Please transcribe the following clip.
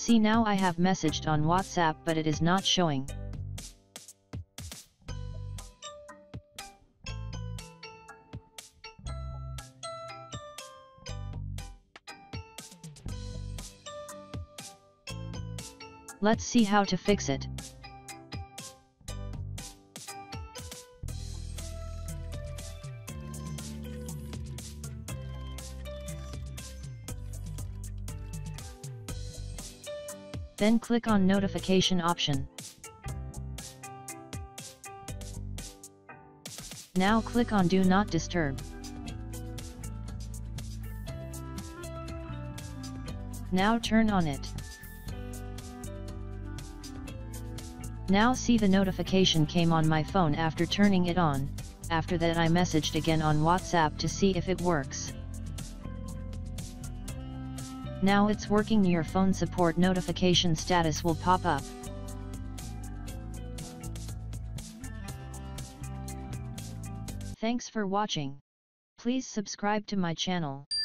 See, now I have messaged on WhatsApp but it is not showing. Let's see how to fix it. Then click on notification option. Now click on do not disturb. Now turn on it. Now see, the notification came on my phone after turning it on. After that I messaged again on WhatsApp to see if it works. Now it's working. Your phone support notification status will pop up. Thanks for watching. Please subscribe to my channel.